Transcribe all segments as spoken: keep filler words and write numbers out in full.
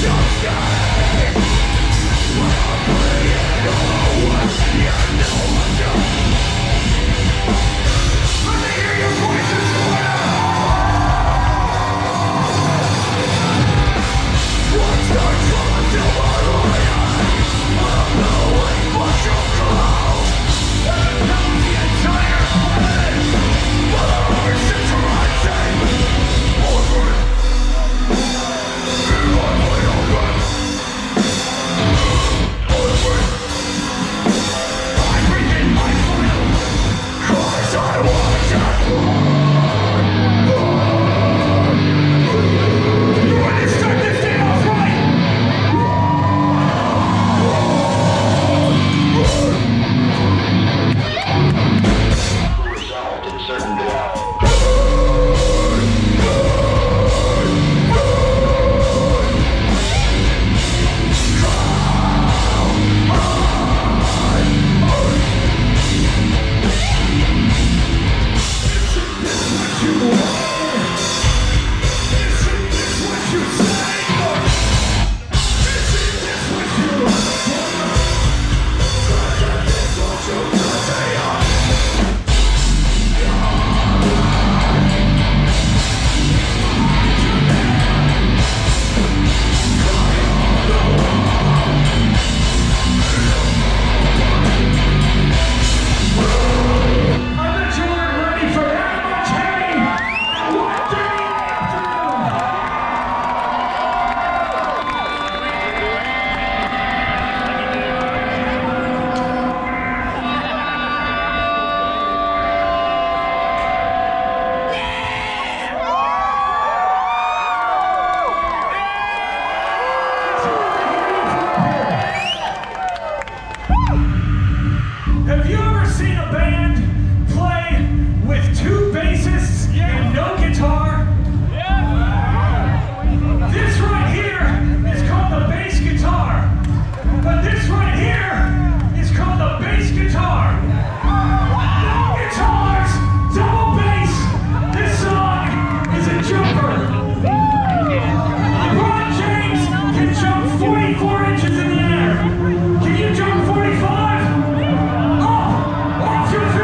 Can you jump forty-five? Up! Off your feet!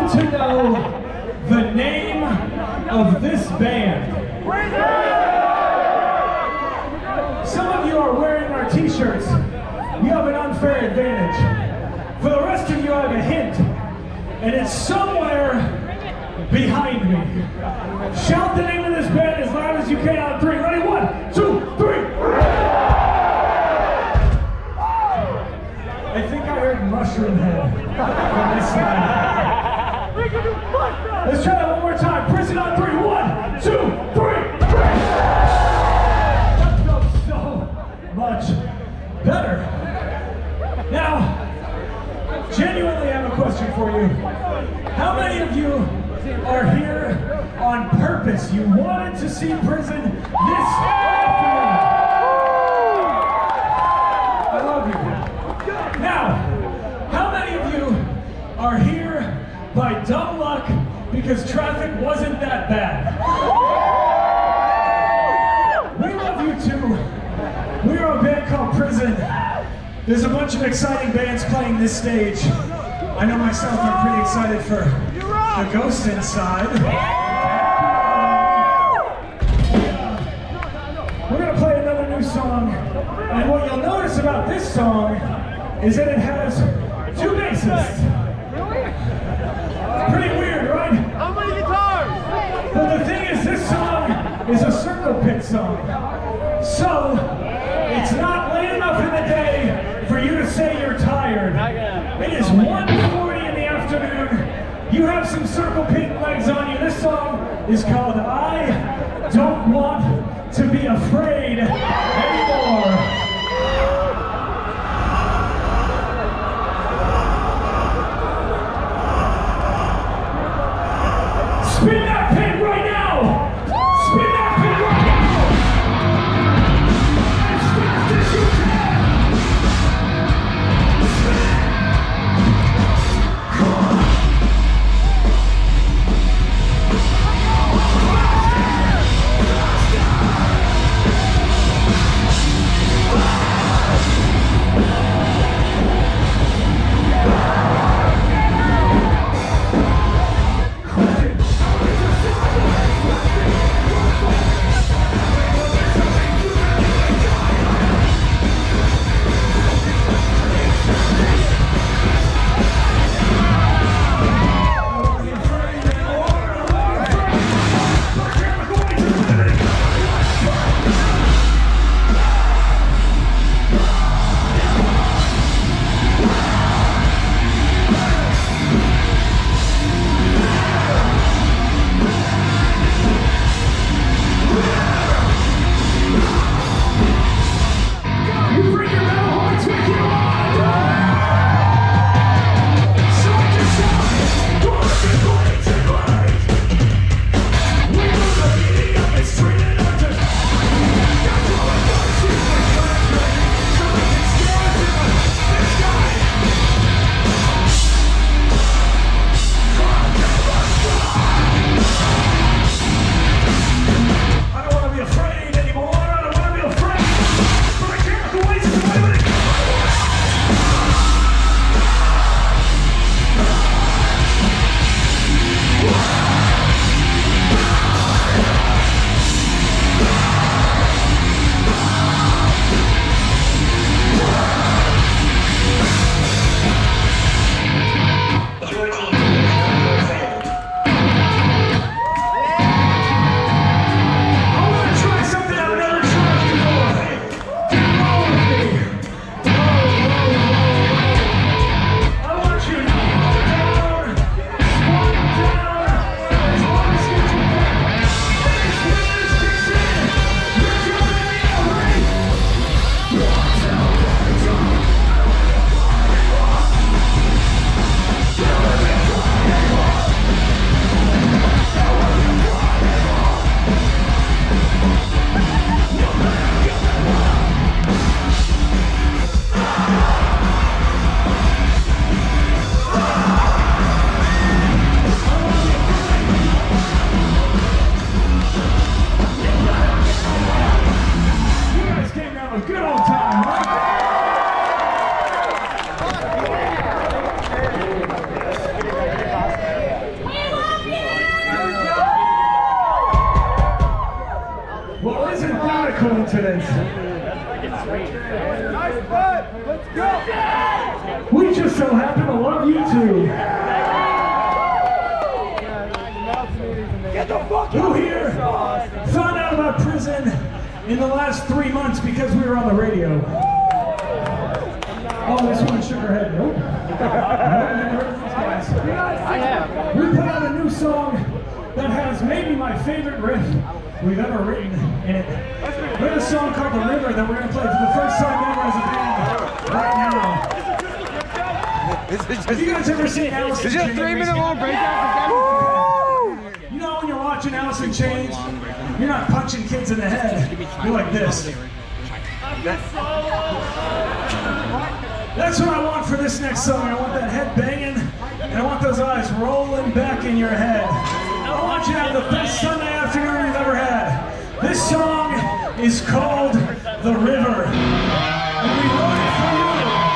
happen to know the name of this band? Some of you are wearing our t-shirts. You have an unfair advantage. For the rest of you, I have a hint, and it's somewhere behind me. Shout the name of this band as loud as you can on three. Ready? One, two, three. I think I heard Mushroom Head from this side. Let's try that one more time. Press it on three. One, two, three. That felt so much better. Now, genuinely, I have a question for you. How many of you are here on purpose? You wanted to see Prison this afternoon. I love you. Now, how many of you are here by dumb luck because traffic wasn't that bad? We love you too. We are a band called Prison. There's a bunch of exciting bands playing this stage. I know myself, I'm pretty excited for the Ghost Inside. We're gonna play another new song, and what you'll notice about this song is that it has two bassists. Pretty weird, right? How many guitars? But the thing is, this song is a circle pit song. So, it's not late enough in the day for you to say you're tired. It is one forty in the afternoon. You have some circle pit legs on you. This song is called I Don't Want to Be Afraid Anymore. Spin that pit right now! Spin that pit right now! As fast as you can! Quit. accidents. Nice butt. Let's go. We just so happen to love you too. Get the fuck Who here found out about prison in the last three months because we were on the radio? Oh, this one shook her head. Nope. I have. We put out a new song that has maybe my favorite riff we've ever written in it. We have a song called The River that we're going to play for the first time ever as a band right now. Have you guys ever seen Alice in Is it a Chains? three minute long breakout? You know when you're watching Alice in Chains, you're not punching kids in the head. You're like this. That's what I want for this next song. I want that head banging, and I want those eyes rolling back in your head. I want you to have the best Sunday afternoon you've ever had. This song is called The River. And we wrote it for you.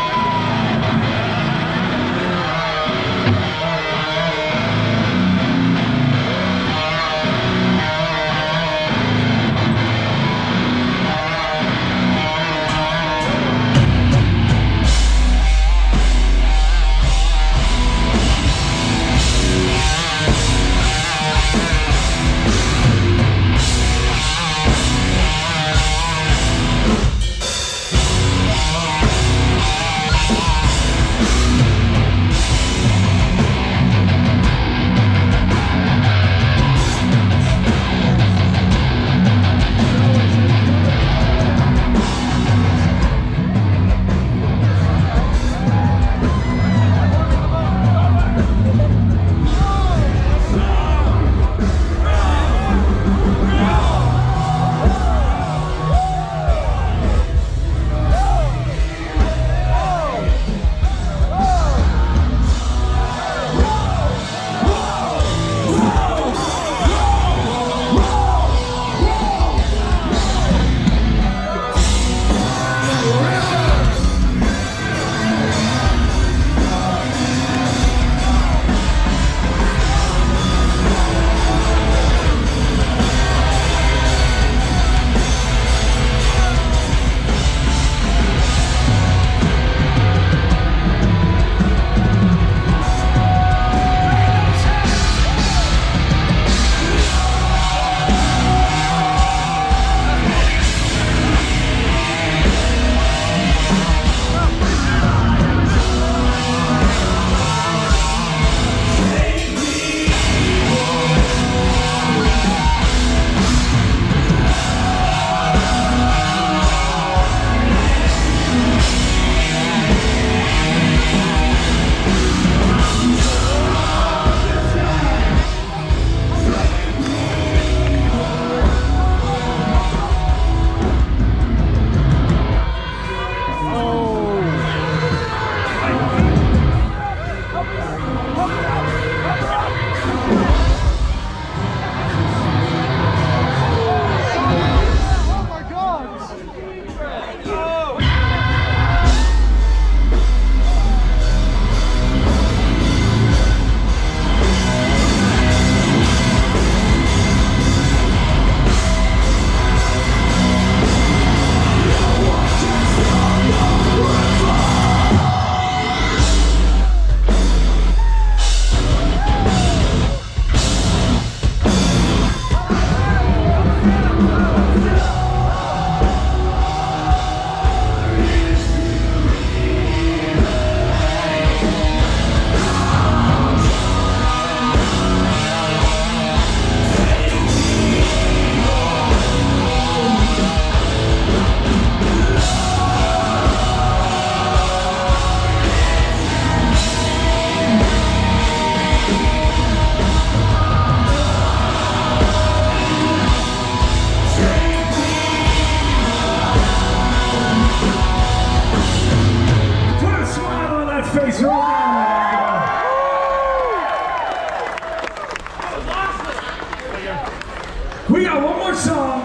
We got one more song,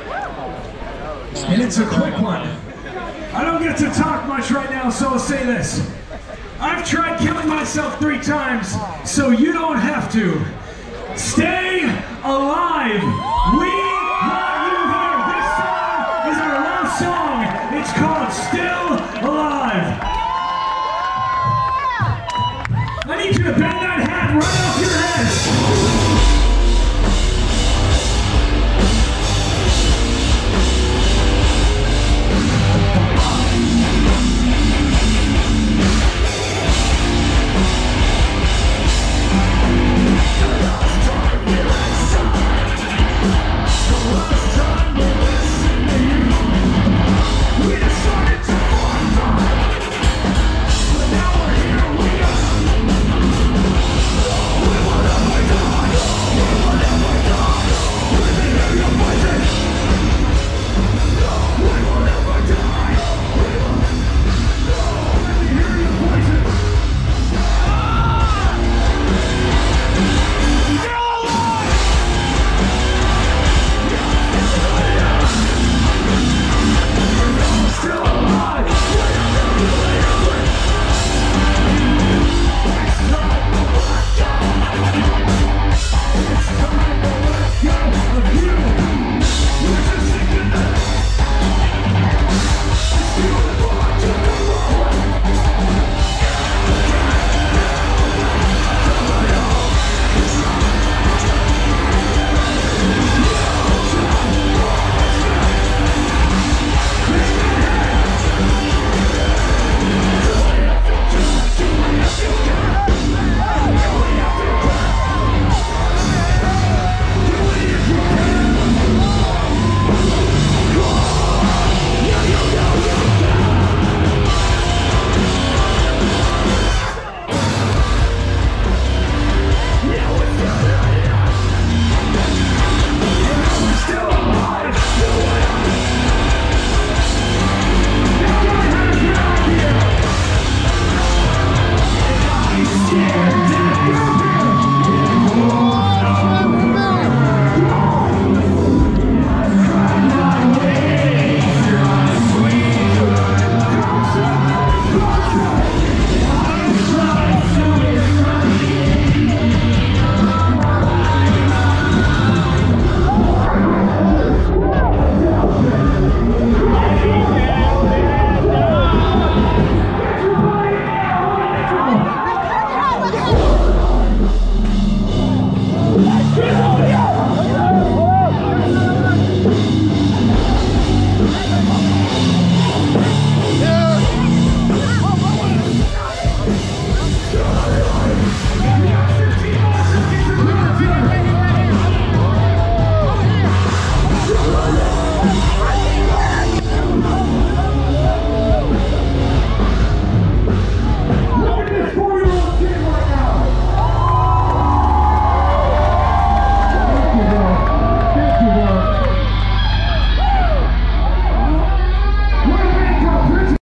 and it's a quick one. I don't get to talk much right now, so I'll say this. I've tried killing myself three times, so you don't have to. Stand